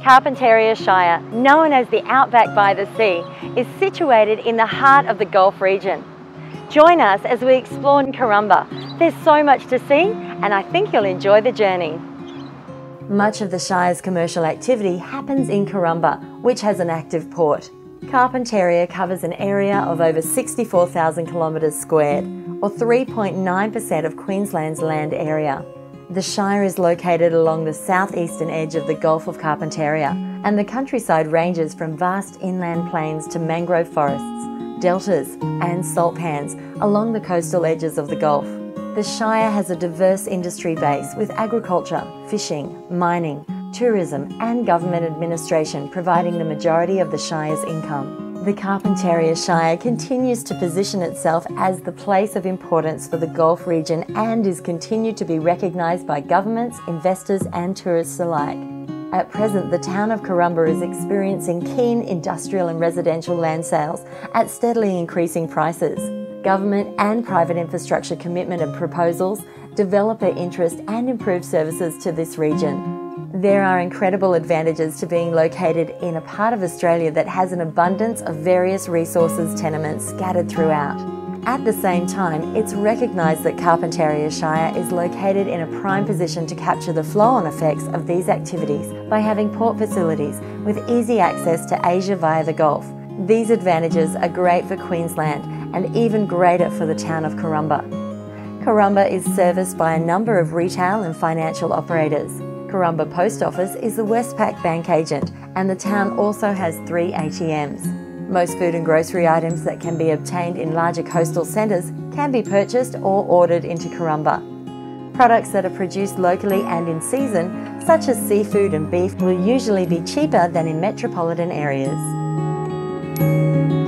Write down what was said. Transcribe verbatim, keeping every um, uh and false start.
Carpentaria Shire, known as the Outback by the Sea, is situated in the heart of the Gulf region. Join us as we explore Karumba. There's so much to see, and I think you'll enjoy the journey. Much of the Shire's commercial activity happens in Karumba, which has an active port. Carpentaria covers an area of over sixty-four thousand kilometres squared, or three point nine percent of Queensland's land area. The Shire is located along the southeastern edge of the Gulf of Carpentaria, and the countryside ranges from vast inland plains to mangrove forests, deltas and salt pans along the coastal edges of the Gulf. The Shire has a diverse industry base with agriculture, fishing, mining, tourism and government administration providing the majority of the Shire's income. The Carpentaria Shire continues to position itself as the place of importance for the Gulf region and is continued to be recognised by governments, investors and tourists alike. At present, the town of Karumba is experiencing keen industrial and residential land sales at steadily increasing prices. Government and private infrastructure commitment and proposals, developer interest and improved services to this region. There are incredible advantages to being located in a part of Australia that has an abundance of various resources tenements scattered throughout. At the same time, it's recognised that Carpentaria Shire is located in a prime position to capture the flow-on effects of these activities by having port facilities with easy access to Asia via the Gulf. These advantages are great for Queensland and even greater for the town of Karumba. Karumba is serviced by a number of retail and financial operators. Karumba Post Office is the Westpac bank agent, and the town also has three A T Ms. Most food and grocery items that can be obtained in larger coastal centres can be purchased or ordered into Karumba. Products that are produced locally and in season, such as seafood and beef, will usually be cheaper than in metropolitan areas.